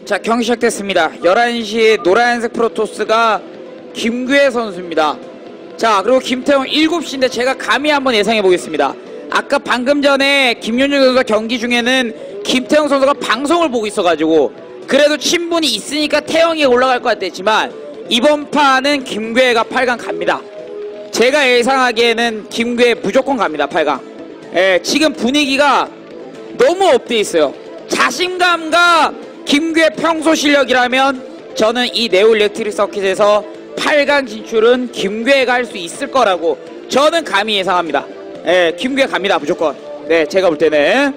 자, 경기 시작됐습니다. 11시 노란색 프로토스가 김규혜 선수입니다. 자, 그리고 김태형 7시인데 제가 감히 한번 예상해 보겠습니다. 아까 방금 전에 김윤중 선수가 경기 중에는 김태형 선수가 방송을 보고 있어가지고 그래도 친분이 있으니까 태형이 올라갈 것 같았지만 이번 판은 김규혜가 8강 갑니다. 제가 예상하기에는 김규혜 무조건 갑니다. 8강. 예, 지금 분위기가 너무 업돼 있어요. 자신감과 김규혜 평소 실력이라면 저는 이 네오 일렉트릭 서킷에서 8강 진출은 김규혜가 할 수 있을 거라고 저는 감히 예상합니다. 예, 김규혜 갑니다. 무조건. 네, 제가 볼 때는.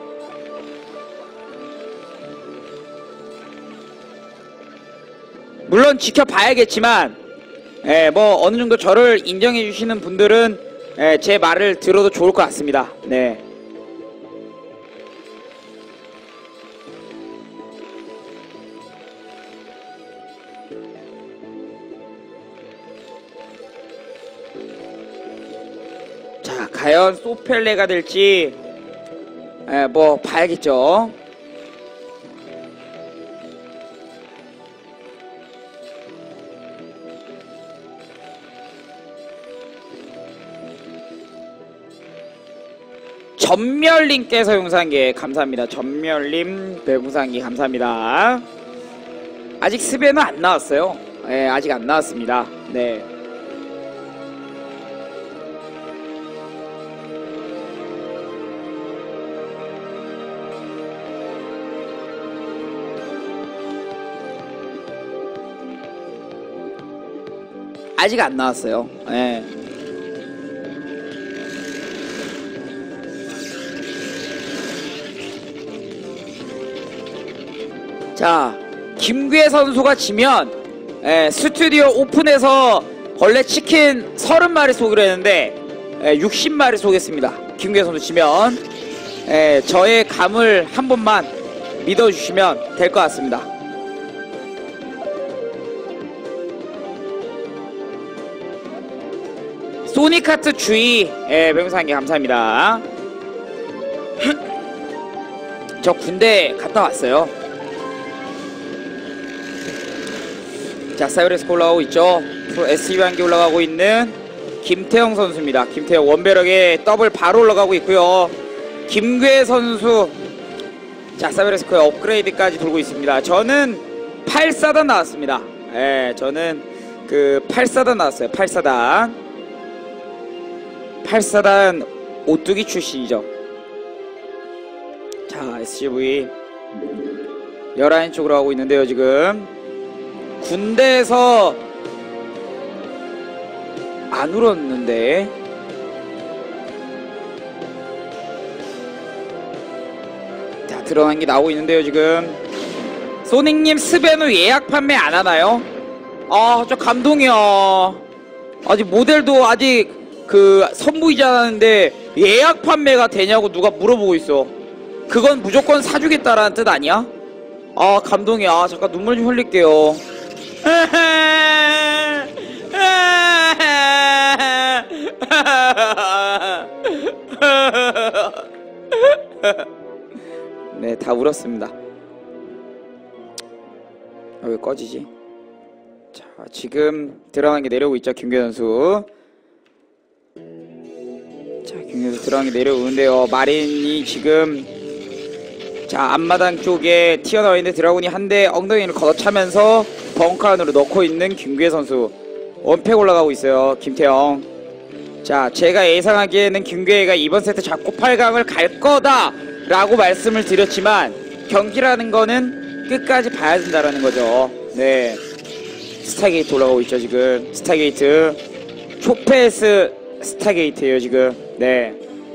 물론 지켜봐야겠지만 예, 뭐 어느 정도 저를 인정해 주시는 분들은 예, 제 말을 들어도 좋을 것 같습니다. 네. 자, 과연 소펠레가 될지 예, 뭐 봐야겠죠. 전멸님께서 용산기 감사합니다. 전멸님 배구상기 감사합니다. 아직 스베는 안 나왔어요. 네, 아직 안 나왔습니다. 네. 아직 안 나왔어요. 네. 자, 김규혜 선수가 지면 스튜디오 오픈해서 원래 치킨 30마리 쏘기로 했는데 60마리 쏘겠습니다. 김규혜 선수 지면 저의 감을 한 번만 믿어주시면 될 것 같습니다. 소니카트 주의 명상기 감사합니다. 저 군대 갔다 왔어요. 자, 사이버레스크 올라가고 있죠. 프로 SB 한기 올라가고 있는 김태형 선수입니다. 김태형 원배럭에 더블 바로 올라가고 있고요. 김규혜 선수 자, 사이버레스크에 업그레이드까지 돌고 있습니다. 저는 8사단 나왔습니다. 예, 저는 그 8사단 나왔어요. 8사단 오뚜기 출신이죠. 자, SCV 11시 쪽으로 가고 있는데요. 지금 군대에서 안 울었는데 자, 드러난 게 나오고 있는데요. 지금 소닉님 스베누 예약 판매 안 하나요? 아, 저 감동이야. 아직 모델도 아직 그 선보이지 않았는데 예약 판매가 되냐고 누가 물어보고 있어. 그건 무조건 사주겠다라는 뜻 아니야? 아, 감동이야. 잠깐 눈물 좀 흘릴게요. 네, 다 울었습니다. 아, 왜 꺼지지? 자, 지금 들어간 게 내려오고 있죠. 김규혜 선수. 자, 김규혜 선수 들어간 게 내려오는데요. 마린이 지금 자, 앞마당 쪽에 튀어나와 있는 드라군이 한 대 엉덩이를 걷어차면서 벙커 안으로 넣고 있는 김규혜 선수. 원팩 올라가고 있어요. 김태형. 자, 제가 예상하기에는 김규혜가 이번 세트 잡고 8강을 갈 거다 라고 말씀을 드렸지만 경기라는 거는 끝까지 봐야 된다라는 거죠. 네, 스타게이트 올라가고 있죠. 지금 스타게이트 초패스 스타게이트예요. 지금. 네,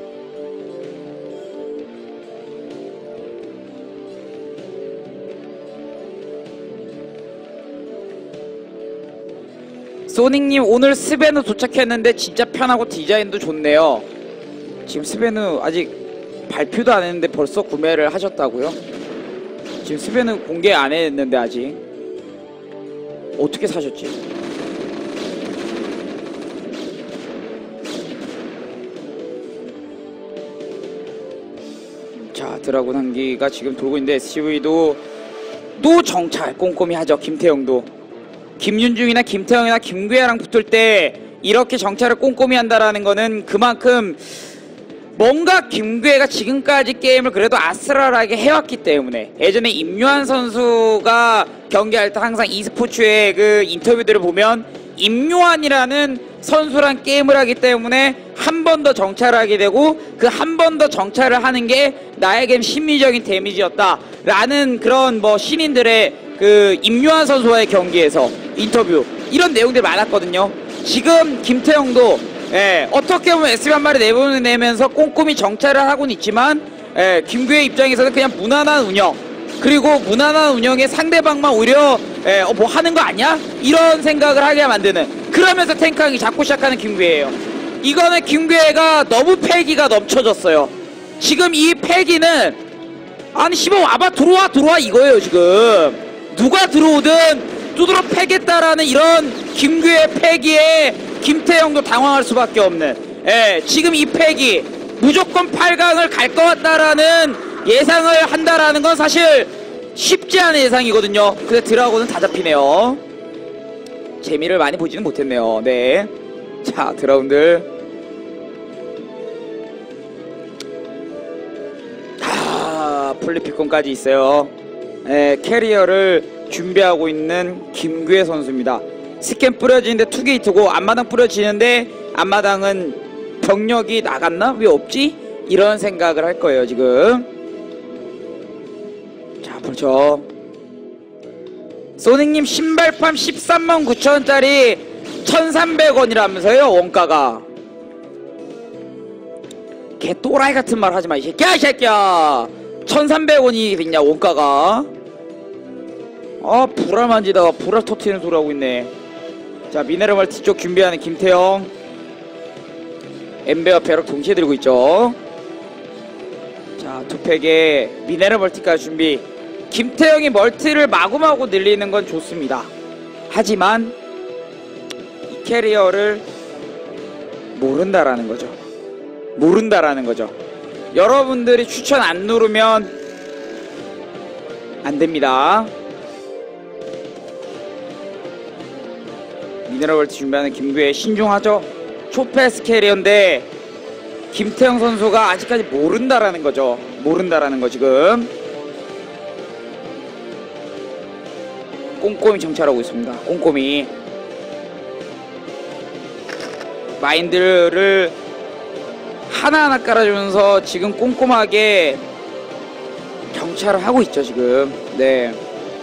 소닉님 오늘 스베누 도착했는데 진짜 편하고 디자인도 좋네요. 지금 스베누 아직 발표도 안 했는데 벌써 구매를 하셨다고요? 지금 스베누 공개 안 했는데 아직 어떻게 사셨지? 자, 드라군 한기가 지금 돌고 있는데 SCV도 또 정찰 꼼꼼히 하죠. 김태형도. 김윤중이나 김태형이나 김규혜랑 붙을 때 이렇게 정찰을 꼼꼼히 한다라는 거는 그만큼 뭔가 김규혜가 지금까지 게임을 그래도 아슬아슬하게 해왔기 때문에, 예전에 임요한 선수가 경기할 때 항상 e스포츠의 그 인터뷰들을 보면 임요한이라는 선수랑 게임을 하기 때문에 한 번 더 정찰을 하게 되고 그 한 번 더 정찰을 하는 게 나에겐 심리적인 데미지였다 라는 그런 뭐 신인들의 그 임요한 선수와의 경기에서 인터뷰 이런 내용들이 많았거든요. 지금 김태형도 어떻게 보면 SB 한 마리 내보내면서 꼼꼼히 정찰을 하고는 있지만 김규혜 입장에서는 그냥 무난한 운영, 그리고 무난한 운영에 상대방만 오히려 뭐 하는 거 아니야? 이런 생각을 하게 만드는, 그러면서 탱크하기 자꾸 시작하는 김규혜예요. 이거는 김규혜가 너무 패기가 넘쳐졌어요. 지금 이 패기는 아니 씨발 와봐 들어와 이거예요. 지금 누가 들어오든 두드러 패겠다라는 이런 김규혜 패기에 김태형도 당황할 수밖에 없는, 지금 이 패기 무조건 8강을 갈 것 같다라는 예상을 한다라는 건 사실 쉽지 않은 예상이거든요. 근데 드라곤은 다 잡히네요. 재미를 많이 보지는 못했네요. 네. 자, 드라운들. 플리피콘까지 있어요. 캐리어를 준비하고 있는 김규혜 선수입니다. 스캔 뿌려지는데 투게이트고 앞마당 뿌려지는데 앞마당은 병력이 나갔나? 왜 없지? 이런 생각을 할 거예요 지금. 자, 그렇죠. 소닉님 신발팜 13만 9천원짜리 1300원이라면서요 원가가. 개 또라이 같은 말 하지마 이 새끼야, 이 새끼야. 1300원이 있냐 원가가. 아, 불알 만지다가 불알 터트리는 소리 하고 있네. 자, 미네랄 멀티 쪽 준비하는 김태형. 엠베와 벼락 동시에 들고 있죠. 자, 투팩에 미네랄 멀티까지 준비. 김태형이 멀티를 마구마구 늘리는 건 좋습니다. 하지만 이 캐리어를 모른다라는 거죠. 모른다라는 거죠. 여러분들이 추천 안 누르면 안 됩니다. 미네랄 멀티 준비하는 김규혜 신중하죠. 초패스 캐리어인데 김태형 선수가 아직까지 모른다라는 거죠. 모른다라는 거 지금. 꼼꼼히 정찰하고 있습니다. 꼼꼼히 마인드를 하나하나 깔아주면서 지금 꼼꼼하게 정찰을 하고 있죠 지금. 네,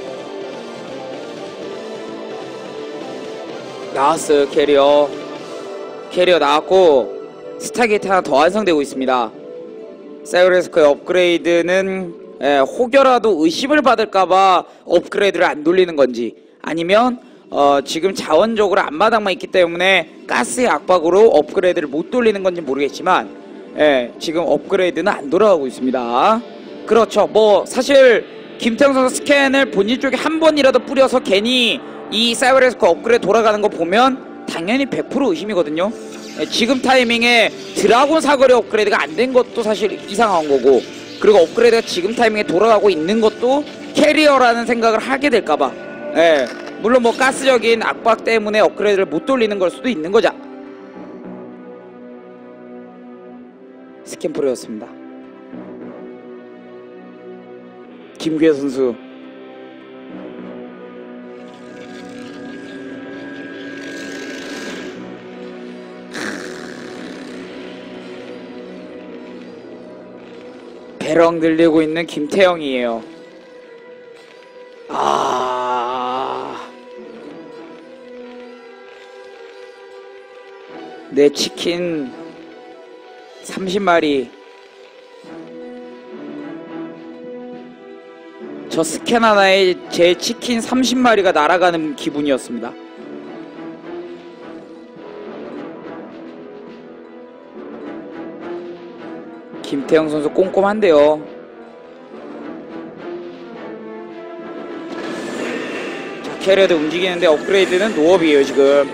나왔어요. 캐리어 나왔고 스타게이트 하나 더 완성되고 있습니다. 사이버레스크의 업그레이드는 혹여라도 의심을 받을까봐 업그레이드를 안 돌리는 건지, 아니면 지금 자원적으로 앞마당만 있기 때문에 가스의 압박으로 업그레이드를 못 돌리는 건지 모르겠지만 지금 업그레이드는 안 돌아가고 있습니다. 그렇죠. 뭐 사실 김태형 선수 스캔을 본진 쪽에 한 번이라도 뿌려서 괜히 이 사이버레스크 업그레이드 돌아가는 거 보면 당연히 100% 의심이거든요. 지금 타이밍에 드라곤 사거리 업그레이드가 안 된 것도 사실 이상한 거고, 그리고 업그레이드가 지금 타이밍에 돌아가고 있는 것도 캐리어라는 생각을 하게 될까봐. 물론 뭐 가스적인 압박 때문에 업그레이드를 못 돌리는 걸 수도 있는 거죠. 스캔 프로였습니다. 김규혜 선수. 배럭 늘리고 있는 김태형이에요. 내 치킨 30마리. 저 스캔 하나에 제 치킨 30마리가 날아가는 기분이었습니다. 김태형 선수 꼼꼼한데요. 자, 캐리어도 움직이는데 업그레이드는 노업이에요 지금.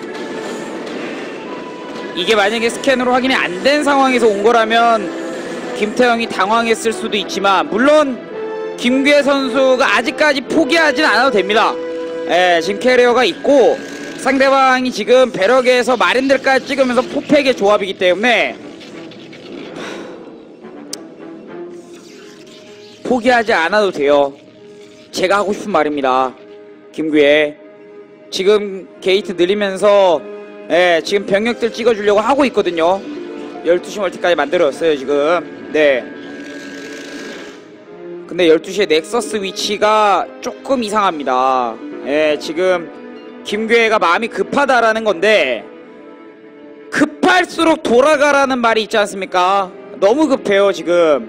이게 만약에 스캔으로 확인이 안 된 상황에서 온 거라면 김태형이 당황했을 수도 있지만, 물론 김규혜 선수가 아직까지 포기하진 않아도 됩니다. 예, 지금 캐리어가 있고 상대방이 지금 배럭에서 마린들까지 찍으면서 포팩의 조합이기 때문에 포기하지 않아도 돼요. 제가 하고 싶은 말입니다. 김규혜 지금 게이트 늘리면서 지금 병력들 찍어주려고 하고 있거든요. 12시 멀티까지 만들었어요 지금. 네. 근데 12시에 넥서스 위치가 조금 이상합니다. 지금 김규혜가 마음이 급하다라는 건데 급할수록 돌아가라는 말이 있지 않습니까? 너무 급해요 지금.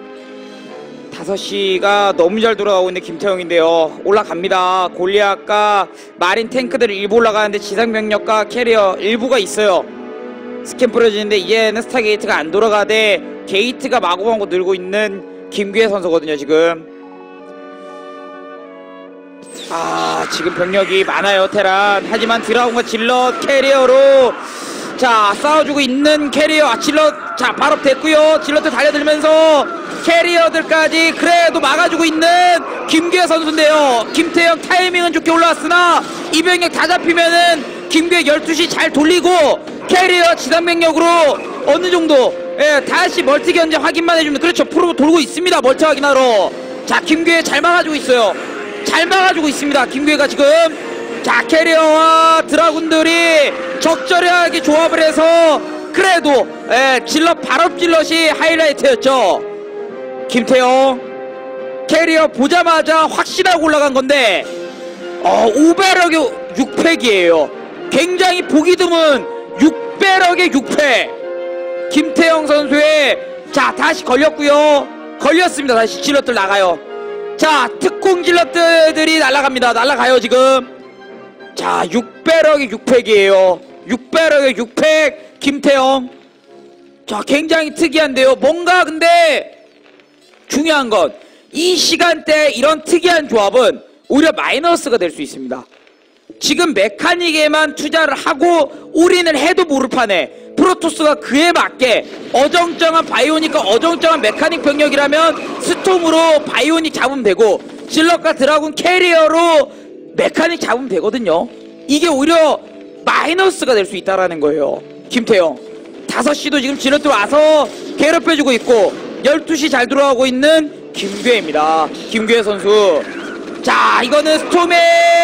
5시가 너무 잘 돌아가고 있는 김태형인데요. 올라갑니다. 골리앗과 마린 탱크들 일부 올라가는데 지상병력과 캐리어 일부가 있어요. 스캔 뿌려지는데 이제는 스타게이트가 안 돌아가되 게이트가 마구마구 늘고 있는 김규혜 선수거든요 지금. 지금 병력이 많아요 테란. 하지만 드라군과 질럿 캐리어로 자 싸워주고 있는 캐리어. 질럿 자 발업 됐고요. 질럿들 달려들면서 캐리어들까지 그래도 막아주고 있는 김규혜 선수인데요. 김태형 타이밍은 좋게 올라왔으나 이 병력 다 잡히면은 김규혜 12시 잘 돌리고 캐리어 지상병력으로 어느정도 다시 멀티 견제 확인만 해주면 그렇죠. 프로 돌고 있습니다. 멀티 확인하러. 자 김규혜 잘 막아주고 있어요. 잘 막아주고 있습니다. 김규혜가 지금. 자 캐리어와 드라군들이 적절하게 조합을 해서 그래도 질럿 발업 질럿이 하이라이트였죠. 김태형 캐리어 보자마자 확실하고 올라간 건데 5배럭의 6팩이에요. 굉장히 보기 드문 6배럭의 6팩. 김태형 선수의 자 다시 걸렸고요. 걸렸습니다. 다시 질럿들 나가요. 자 특공 질럿들이 날아갑니다. 날아가요 지금. 자 6배럭의 6팩이에요 6배럭의 6팩 김태형. 자 굉장히 특이한데요. 뭔가 근데 중요한 건 이 시간대에 이런 특이한 조합은 오히려 마이너스가 될 수 있습니다. 지금 메카닉에만 투자를 하고 올인을 해도 모를 판에 프로토스가 그에 맞게 어정쩡한 바이오닉과 어정쩡한 메카닉 병력이라면 스톰으로 바이오닉 잡으면 되고 질럿과 드라군 캐리어로 메카닉 잡으면 되거든요. 이게 오히려 마이너스가 될 수 있다라는 거예요. 김태형 5시도 지금 질럿들 와서 괴롭혀주고 있고 12시 잘 들어가고 있는 김규혜입니다. 김규혜 선수. 자 이거는 스톰이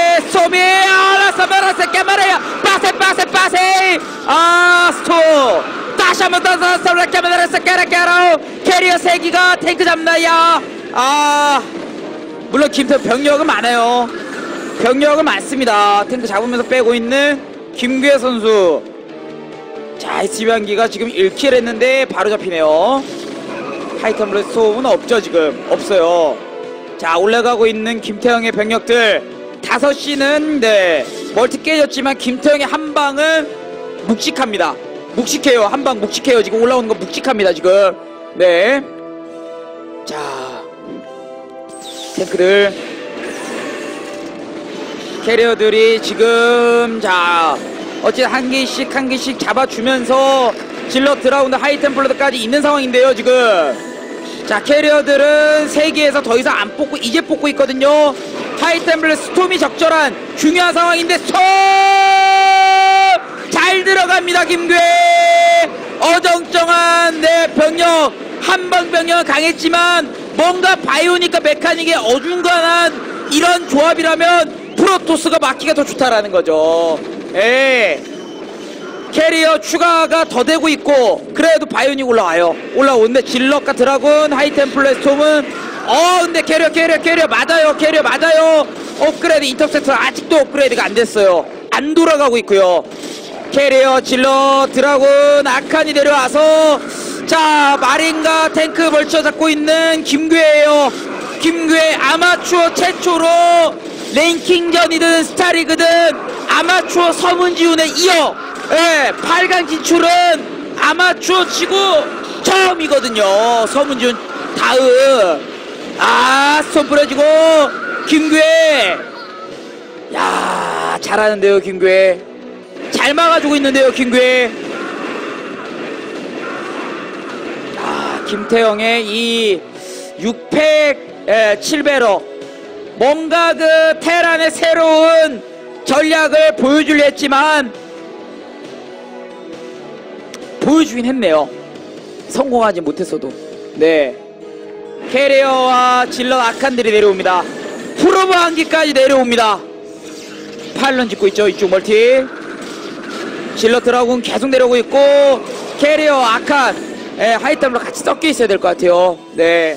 알았어 깨말아요. 빠세 스톰 다시 한번 더 캐리어 3기가 탱크 잡나야. 물론 김태형 병력은 많아요. 병력은 많습니다. 탱크 잡으면서 빼고 있는 김규혜 선수. 자 SCB한기가 지금 1킬 했는데 바로 잡히네요. 하이템블러 스톰은 없죠 지금. 없어요. 자 올라가고 있는 김태형의 병력들. 5시는 네 멀티 깨졌지만 김태형의 한방은 묵직합니다. 묵직해요. 한방 묵직해요. 지금 올라오는 거 묵직합니다 지금. 네. 자 탱크들 캐리어들이 지금 자 어쨌든 한 개씩 잡아주면서 질럿 드라운드 하이템플러드까지 있는 상황인데요 지금. 자 캐리어들은 3개에서 더 이상 안 뽑고 이제 뽑고 있거든요. 하이템플러 스톰이 적절한 중요한 상황인데 스톰 잘 들어갑니다. 김규혜 어정쩡한 병력. 한방 병력은 강했지만 뭔가 바이오닉과 메카닉의 어중간한 이런 조합이라면 프로토스가 막기가 더 좋다라는 거죠. 캐리어 추가가 더 되고 있고 그래도 바이오닉 올라오는데 질럿과 드라군 하이템플러 스톰은 근데 캐리어 맞아요. 캐리어 맞아요. 업그레이드 인터셉터 아직도 업그레이드가 안 됐어요. 안 돌아가고 있고요. 캐리어 질럿 드라군 아칸이 내려와서 자 마린과 탱크 벌쳐 잡고 있는 김규혜예요. 김규혜 아마추어 최초로 랭킹전이든 스타리그든 아마추어 서문지훈에 이어 8강 진출은 아마추어 치고 처음이거든요. 서문지훈 다음. 스톰 뿌려주고 김규혜. 야 잘하는데요 김규혜. 잘 막아주고 있는데요 김규혜. 김태형의 이 6팩 7배럭 뭔가 그 테란의 새로운 전략을 보여주려 했지만 보여주긴 했네요. 성공하지 못했어도. 네, 캐리어와 질럿 아칸들이 내려옵니다. 프로브 한기까지 내려옵니다. 팔런 짓고 있죠. 이쪽 멀티 질럿 드라군 계속 내려오고 있고 캐리어 아칸 하이템으로 같이 섞여 있어야 될 것 같아요. 네,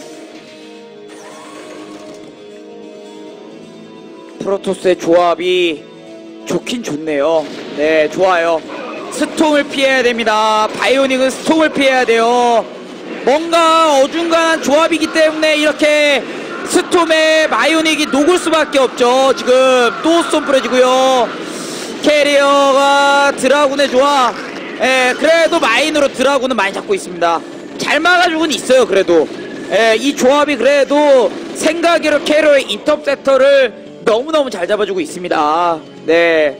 프로토스의 조합이 좋긴 좋네요. 네, 좋아요. 스톰을 피해야 됩니다. 바이오닉은 스톰을 피해야 돼요. 뭔가 어중간한 조합이기 때문에 이렇게 스톰에 바이오닉이 녹을 수밖에 없죠. 지금 또 스톰 뿌려지고요. 캐리어가 드라군의 조합. 그래도 마인으로 드라군은 많이 잡고 있습니다. 잘 막아주고는 있어요. 그래도 이 조합이 그래도 생각으로 캐리어의 인터셉터를 너무너무 잘 잡아주고 있습니다. 네.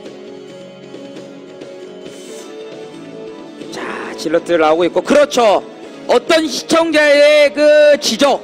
자, 질럿들 나오고 있고, 그렇죠. 어떤 시청자의 그 지적,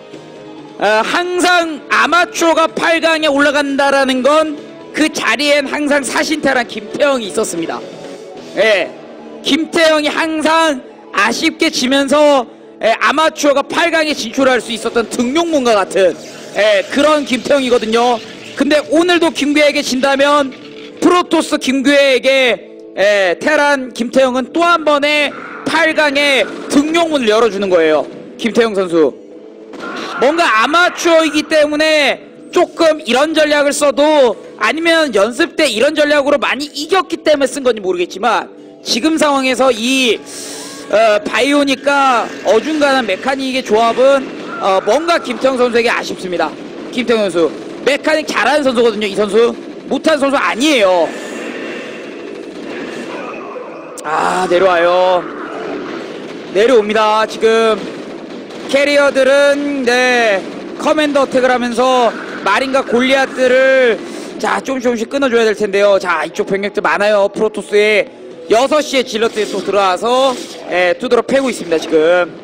항상 아마추어가 8강에 올라간다라는 건 그 자리엔 항상 사신태란 김태형이 있었습니다. 예, 김태형이 항상 아쉽게 지면서 아마추어가 8강에 진출할 수 있었던 등용문과 같은 그런 김태형이거든요. 근데 오늘도 김규혜에게 진다면 프로토스 김규혜에게 테란 김태형은 또 한 번의 8강의 등용문을 열어주는 거예요. 김태형 선수 뭔가 아마추어이기 때문에 조금 이런 전략을 써도, 아니면 연습 때 이런 전략으로 많이 이겼기 때문에 쓴 건지 모르겠지만, 지금 상황에서 이 바이오닉과 어중간한 메카닉의 조합은 뭔가 김태형 선수에게 아쉽습니다. 김태형 선수 메카닉 잘하는 선수거든요. 이 선수 못하는 선수 아니에요. 아, 내려와요. 내려옵니다. 지금 캐리어들은 커맨더 어택을 하면서 마린과 골리앗들을 조금씩 끊어줘야 될 텐데요. 자, 이쪽 병력들 많아요. 프로토스의 6시에 질럿들이 또 들어와서 두드러 패고 있습니다. 지금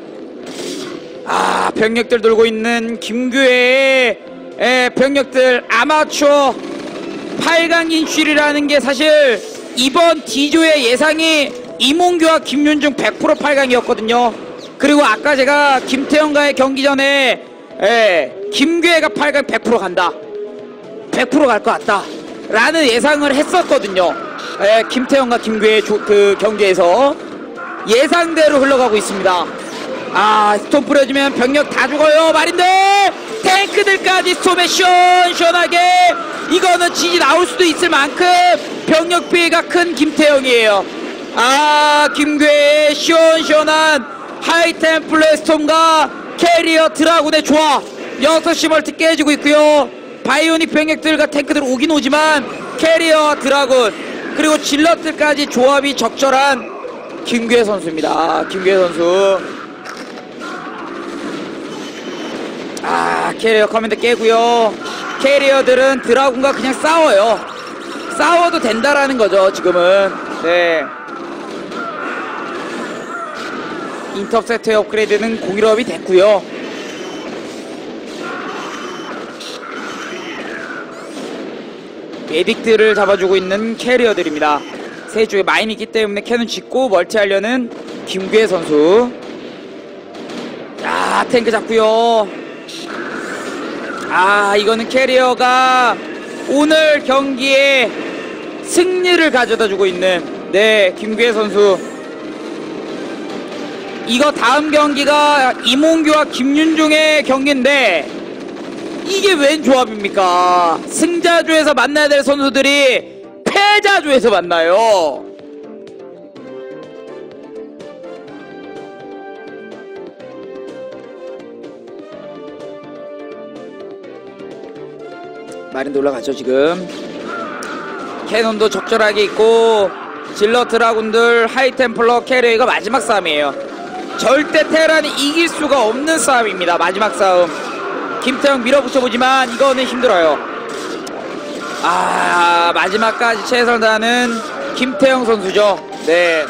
병력들 돌고 있는 김규혜의 병력들. 아마추어 8강 진출이라는 게 사실 이번 D조의 예상이 이몽규와 김윤중 100% 8강이었거든요. 그리고 아까 제가 김태형과의 경기 전에 김규혜가 8강 100% 간다, 100% 갈 것 같다 라는 예상을 했었거든요. 김태형과 김규혜 그 경기에서 예상대로 흘러가고 있습니다. 스톰 뿌려주면 병력 다 죽어요. 마린들 탱크들까지 스톰에 시원시원하게, 이거는 지지 나올 수도 있을 만큼 병력 피해가 큰 김태형이에요. 김규혜의 시원시원한 하이템플러의 스톰과 캐리어 드라군의 조합. 6시 멀티 깨지고 있고요. 바이오닉 병력들과 탱크들 오긴 오지만 캐리어 드라군 그리고 질럿들까지 조합이 적절한 김규혜 선수입니다. 김규혜 선수. 캐리어 커맨드 깨고요. 캐리어들은 드라군과 그냥 싸워요. 싸워도 된다라는 거죠. 지금은. 네, 인터셉터의 업그레이드는 공일업이 됐고요. 메딕들을 잡아주고 있는 캐리어들입니다. 세주에 마인이 있기 때문에 캐논 짓고 멀티하려는 김규혜 선수. 탱크 잡고요. 이거는 캐리어가 오늘 경기에 승리를 가져다주고 있는 김규혜 선수. 이거 다음 경기가 이몽규와 김윤중의 경기인데 이게 웬 조합입니까? 승자조에서 만나야 될 선수들이 패자조에서 만나요. 마린도 올라가죠. 지금 캐논도 적절하게 있고 질럿 드라군들 하이템플러 캐리어가 마지막 싸움이에요. 절대 테란이 이길 수가 없는 싸움입니다. 마지막 싸움. 김태형 밀어붙여보지만 이거는 힘들어요. 마지막까지 최선을 다하는 김태형 선수죠. 네.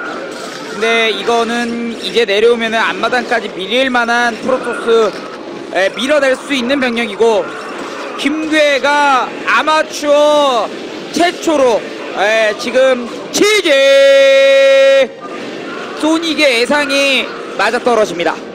근데 이거는 이제 내려오면은 앞마당까지 밀릴만한 프로토스 밀어낼 수 있는 병력이고, 김괴가 아마추어 최초로 지금 치즈 소닉의 예상이 맞아떨어집니다.